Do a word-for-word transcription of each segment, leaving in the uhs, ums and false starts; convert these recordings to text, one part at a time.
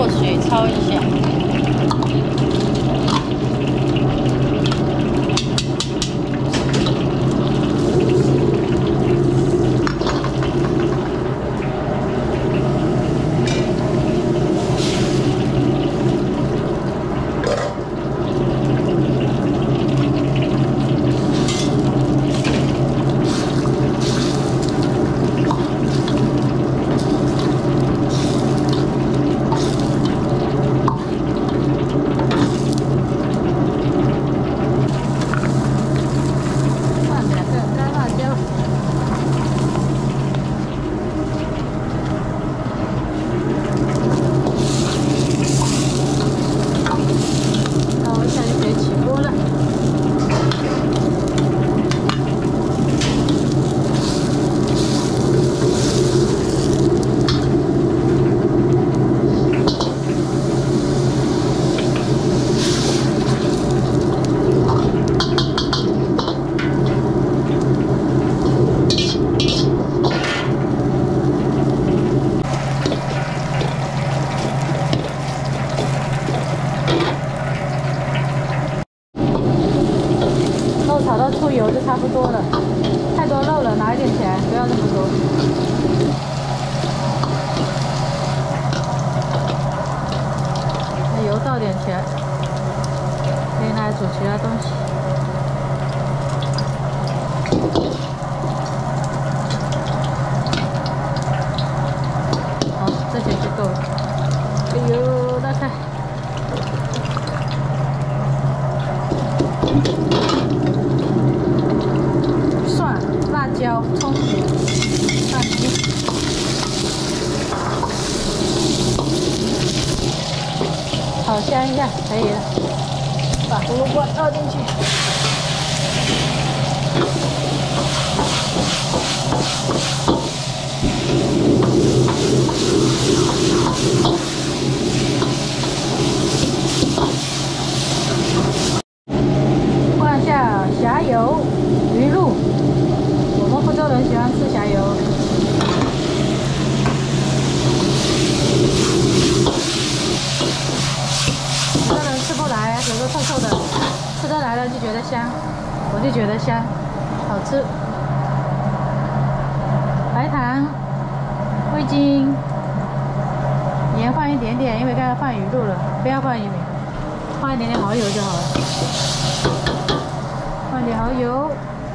过水焯一下。 炒到出油就差不多了，太多肉了，拿一点起来，不要这么多。那油倒点起来，可以拿来煮其他东西。好，这些就够了。哎呦，大菜。 辣椒、葱油、蛋清，炒香一下可以了。把胡萝卜倒进去，放下虾油、鱼露。 我们福州人喜欢吃虾油，有的人吃不来，有时候臭臭的，吃得来了就觉得香，我就觉得香，好吃。白糖、味精、盐放一点点，因为刚刚放鱼露了，不要放鱼米，放一点点蚝油就好了，放点蚝油。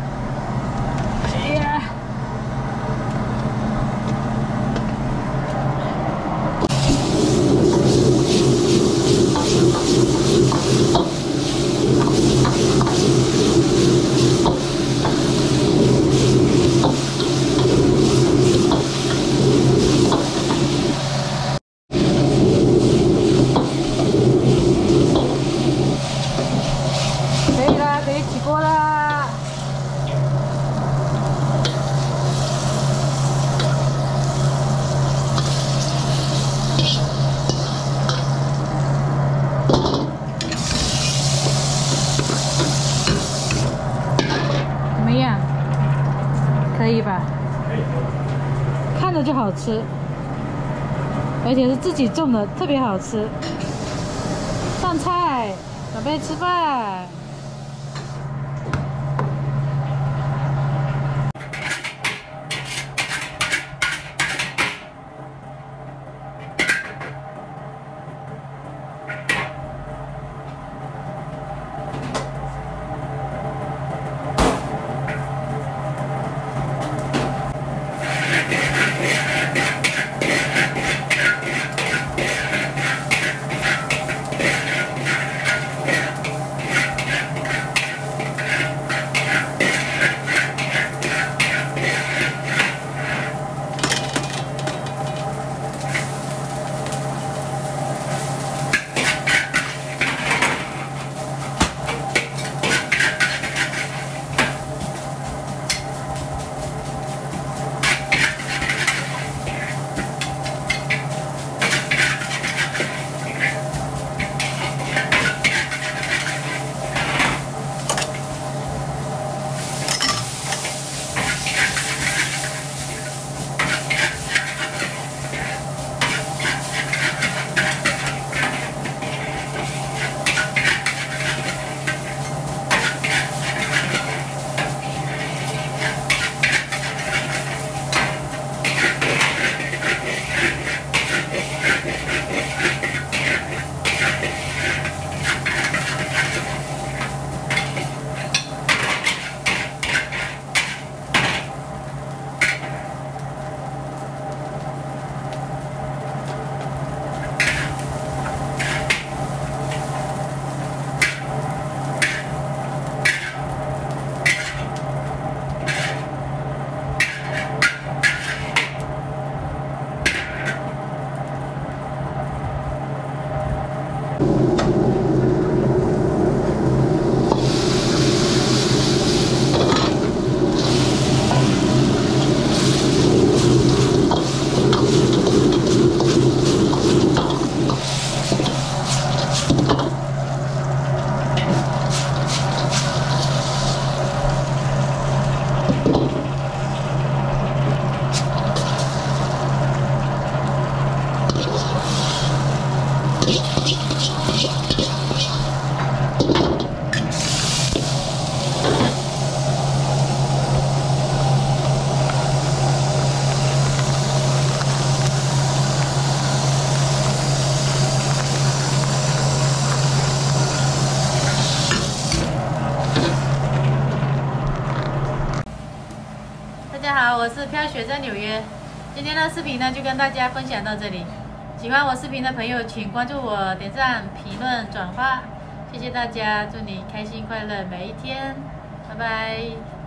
可以啦，可以起锅啦。怎么样？可以吧？可以。看着就好吃，而且是自己种的，特别好吃。上菜，准备吃饭。 是飘雪在纽约。今天的视频呢就跟大家分享到这里。喜欢我视频的朋友，请关注我、点赞、评论、转发，谢谢大家，祝你开心快乐每一天，拜拜。